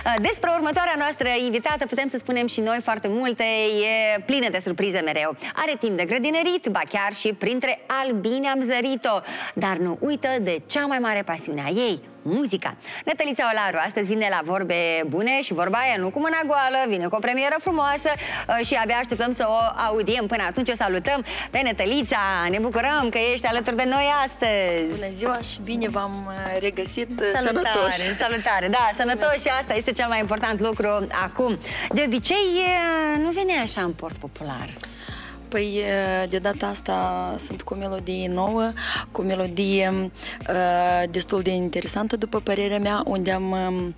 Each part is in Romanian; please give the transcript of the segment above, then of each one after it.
Despre următoarea noastră invitată putem să spunem și noi foarte multe. E plină de surprize mereu. Are timp de grădinărit, ba chiar și printre albini am zărit-o. Dar nu uită de cea mai mare pasiune a ei, muzica. Nătălița Olaru astăzi vine la vorbe bune și vorba aia nu cu mâna goală, vine cu o premieră frumoasă și abia așteptăm să o audiem. Până atunci o salutăm pe Nătălița. Ne bucurăm că ești alături de noi astăzi. Bună ziua și bine v-am regăsit sănătoși. Salutare, da, sănătoși și asta este cel mai important lucru acum. De obicei nu vine așa în port popular. Păi, de data asta sunt cu o melodie nouă, cu o melodie destul de interesantă, după părerea mea, unde am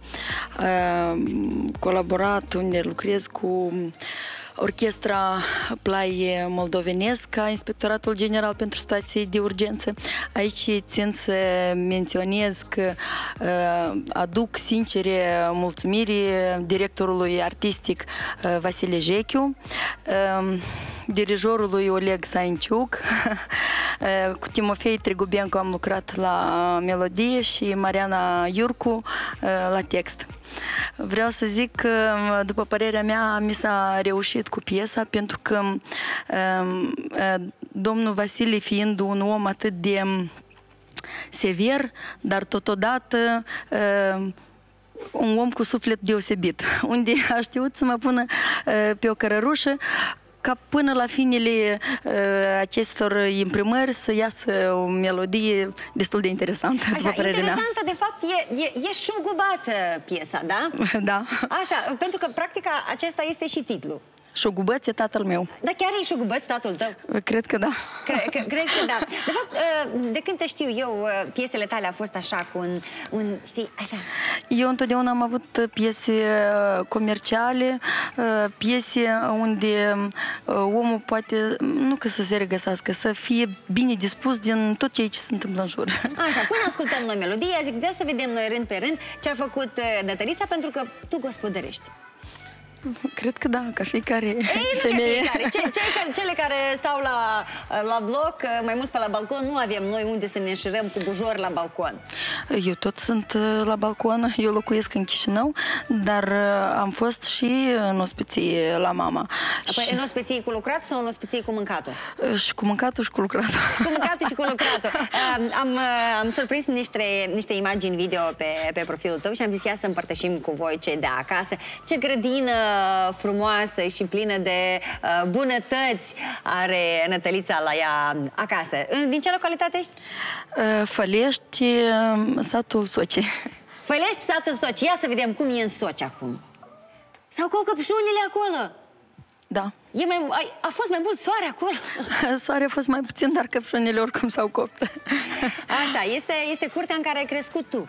colaborat, unde lucrez cu Orchestra Plai Moldovenesc, ca Inspectoratul General pentru Situații de Urgență. Aici țin să menționez că aduc sincere mulțumiri directorului artistic Vasile Jechiu, dirijorului Oleg Sainciuc, cu Timofei Trigubencu am lucrat la melodie și Mariana Iurcu la text. Vreau să zic că, după părerea mea, mi s-a reușit cu piesa, pentru că domnul Vasile, fiind un om atât de sever, dar totodată un om cu suflet deosebit, unde a știut să mă pună pe o cărărușă ca până la finele acestor imprimări să iasă o melodie destul de interesantă. Așa, interesantă, de fapt, e șugubață piesa, da? Da. Așa, pentru că, practic, acesta este și titlul. Șugubăț e tatăl meu. Da, chiar e șugubăț tatăl tău? Cred că da. Crezi că da. De fapt, de când te știu eu, piesele tale au fost așa, cu un știi, așa. Eu întotdeauna am avut piese comerciale, piese unde omul poate, nu că să se regăsească, să fie bine dispus din tot ceea ce se întâmplă în jur. Așa, până ascultăm noi melodia, zic, de să vedem noi rând pe rând ce a făcut Nătălița, pentru că tu gospodărești. Cred că da, ca fiecare femeie. Cele care stau la bloc, mai mult pe la balcon, nu avem noi unde să ne înșirăm cu bujor la balcon. Eu tot sunt la balcon, eu locuiesc în Chișinău, dar am fost și în ospiție la mama. Păi în ospiție cu lucrat sau în ospiție cu mâncatul? Și cu mâncatul și cu lucratul. Și cu mâncatul și cu lucratul. Am surprins niște imagini video pe profilul tău și am zis ia să împărtășim cu voi cei de acasă. Ce grădină frumoasă și plină de bunătăți are Nătălița la ea acasă. Din ce localitate ești? Fălești, satul Soci. Fălești, satul Soci. Ia să vedem cum e în Soci acum. S-au copt căpșunile acolo. Da. A fost mai mult soare acolo? Soare a fost mai puțin, dar căpșunile oricum s-au copt. Așa, este curtea în care ai crescut tu.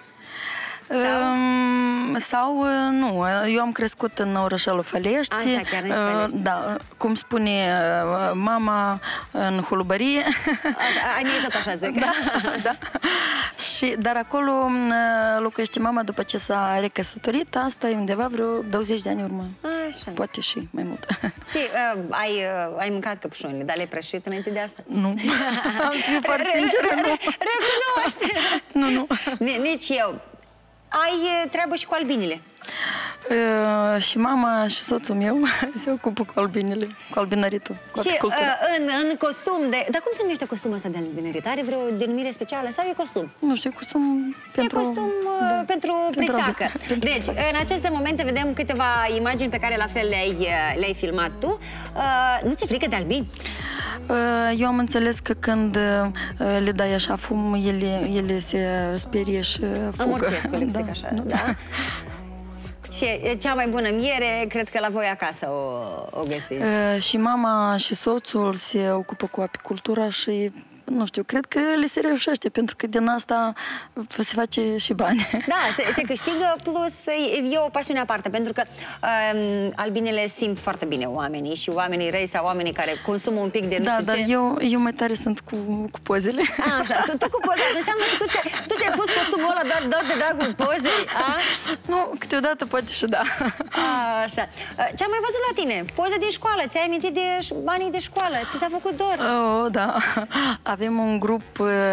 Sau nu, eu am crescut în orășelul Fălești. Așa, chiar în Fălești. Da, cum spune mama, în Hulubărie. Ai mei tot așa zic. Da, da. Dar acolo locuiește mama după ce s-a recăsătorit. Asta e undeva vreo 20 de ani urmă. Așa. Poate și mai mult. Și ai mâncat căpșunile, dar le-ai prășit înainte de asta? Nu. Am să fiu foarte sinceră, nu. Recunoaște! Nu. Nici eu. Ai treabă și cu albinile. Și mama și soțul meu se ocupă cu albinele, cu albinăritul, cu apicultura. În costum de... Dar cum se numește costumul ăsta de albinărit? Are vreo denumire specială sau e costum? Nu știu, e costum pentru... E costum pentru prisacă. Deci, în aceste momente vedem câteva imagini pe care la fel le-ai filmat tu. Nu ți-e frică de albini? Eu am înțeles că când le dai așa fum, ele se sperie și fugă. Amorțesc, zic așa, da? Și cea mai bună miere, cred că la voi acasă o găsiți. Și mama și soțul se ocupă cu apicultura și, nu știu, cred că le se reușește, pentru că din asta se face și bani. Da, se câștigă, plus e o pasiune aparte, pentru că albinele simt foarte bine oamenii și oamenii răi sau oamenii care consumă un pic de nu știu dar eu mai tare sunt cu pozele. Așa, tu cu pozele, înseamnă că tu ți-ai pus costumul acolo doar de dragul pozei, a? Nu, câteodată poate și da. Așa. Ce-am mai văzut la tine? Poze din școală. Ți-ai amintit de banii de școală? Ți s-a făcut dor? Oh, da. Avem un grup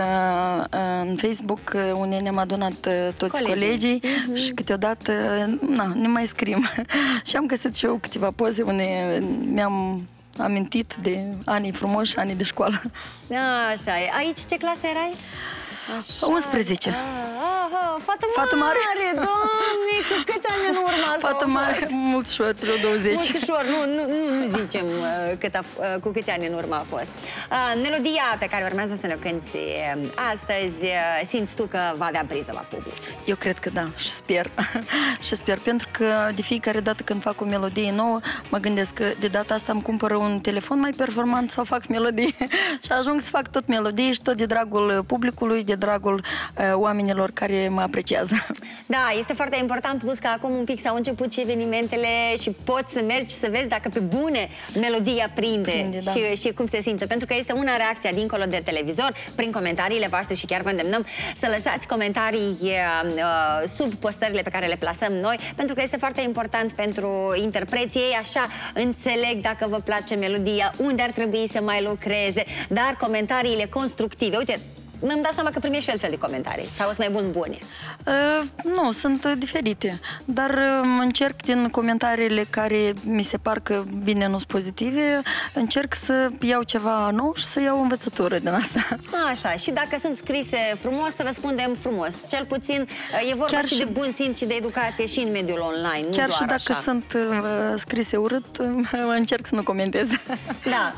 în Facebook unde ne-am adunat toți colegii și câteodată ne mai scrim. Și am găsit și eu câteva poze unde mi-am amintit de anii frumoși, anii de școală. Așa e. Aici ce clasă erai? Așa. 11. Fată mare! Doamne, cu câți ani în urmă asta? Fată mare, mulțișor, vreo 20. Mulțișor, nu zicem cu câți ani în urmă a fost. Melodia pe care urmează să ne cânti astăzi, simți tu că va avea priză la public? Eu cred că da, și sper. Și sper, pentru că de fiecare dată când fac o melodie nouă, mă gândesc că de data asta îmi cumpără un telefon mai performant sau fac melodie. Și ajung să fac tot melodie și tot de dragul publicului, de dragul oamenilor care mă apreciază. Da, este foarte important, plus că acum un pic s-au început și evenimentele și poți să mergi să vezi dacă pe bune melodia prinde da. și cum se simte. Pentru că este una reacția dincolo de televizor, prin comentariile voastre și chiar vă îndemnăm să lăsați comentarii sub postările pe care le plasăm noi, pentru că este foarte important pentru interpreții. Ei așa înțeleg dacă vă place melodia, unde ar trebui să mai lucreze, dar comentariile constructive. Uite, mi-am dat seama că primești fel de comentarii sau sunt mai bune? Nu, sunt diferite, dar încerc din comentariile care mi se par că bine nu sunt pozitive, încerc să iau ceva nou și să iau o învățătură din asta. Așa, și dacă sunt scrise frumos, să răspundem frumos. Cel puțin e vorba chiar și de bun simț și de educație și în mediul online, nu chiar doar și dacă așa. sunt scrise urât, încerc să nu comentez. Da.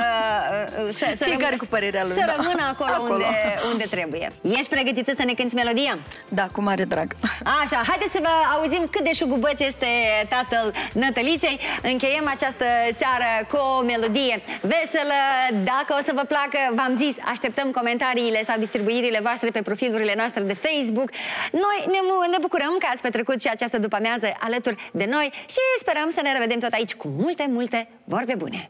Fiecare cu părerea lui. Să rămână acolo. Unde trebuie. Ești pregătită să ne cânti melodia? Da, cu mare drag. Așa, haideți să vă auzim cât de șugubăț este tatăl Nătăliței. Încheiem această seară cu o melodie veselă. Dacă o să vă placă, v-am zis, așteptăm comentariile sau distribuirile voastre pe profilurile noastre de Facebook. Noi ne bucurăm că ați petrecut și această după-amiază alături de noi și sperăm să ne revedem tot aici cu multe, multe vorbe bune.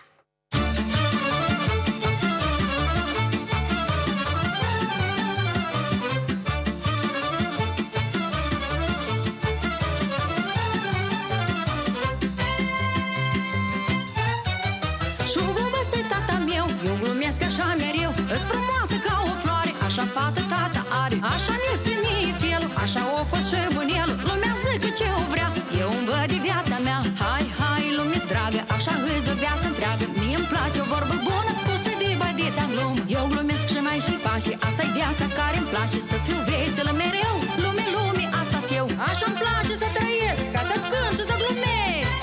Așa este mie felul, așa o fost și bunelul. Lumea zică ce o vrea, eu îmi văd de viața mea. Hai, lume dragă, așa îți dă viața întreagă. Mie-mi place o vorbă bună spusă de bădeța în glumă. Eu glumesc și n-ai și pașii, asta-i viața care-mi place. Să fiu veselă mereu, lume, asta-s eu. Așa-mi place să trăiesc, ca să cânt și să glumesc.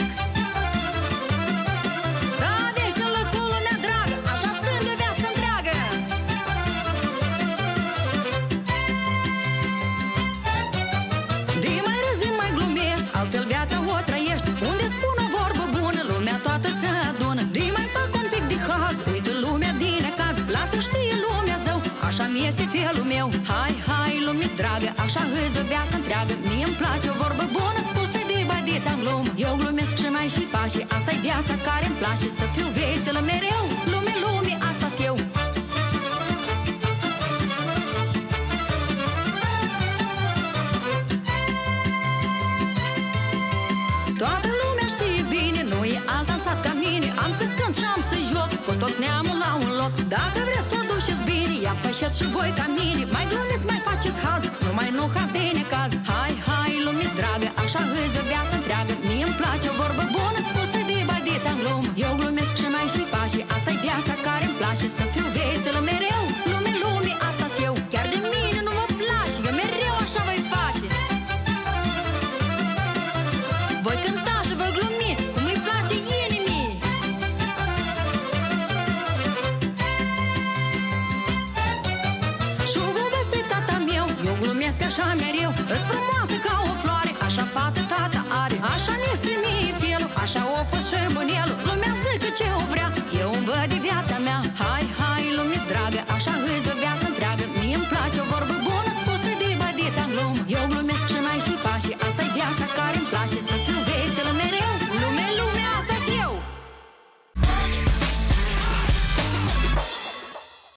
Da, veselă cu lumea dragă, așa sunt de viața întreagă. Altfel viața o trăiești, unde spun o vorbă bună, lumea toată se adună. De mai fac un pic de haz, uită lumea din necaz, lasă știe lumea zău, așa mi este felul meu. Hai, lume dragă, așa îți dă viața întreagă. Mie-mi place o vorbă bună spusă de bădeța în glumă. Eu glumesc și n-ai și pașii, asta-i viața care-mi place. Să fiu veselă mereu, lume, asta-s eu. Toată lumea știe bine, nu e alta în sat ca mine. Am să cânt și am să joc, cu tot neamul la un loc. Dacă vreți să o duceți bine, ia fășeți și voi ca mine. Mai glumiți, mai faceți haz, numai nu haz de necaz. Hai, lume dragă, așa îți dă viața întreagă. Mie-mi place o vorbă bună spusă de bădeța în glumă. Eu glumesc și n-ai și pașii, asta-i viața care-mi place. Să fiu veselă mereu, lume, asta-s eu. Chiar de mine nu mă place, eu mereu așa voi face. Voi cânta și voi glumi, cum îi place inimii. Șugubăț-i tata meu, eu glumesc așa mereu. Îs frumoasă ca o floare, așa fată tata are. Așa este mie felul, așa o fost și bunelul. Lumea zică ce o vrea, eu îmi văd de viața mea. Hai, lume dragă, așa îți dă viața întreagă. Mie-mi place o vorbă bună spusă de bădeța în glumă.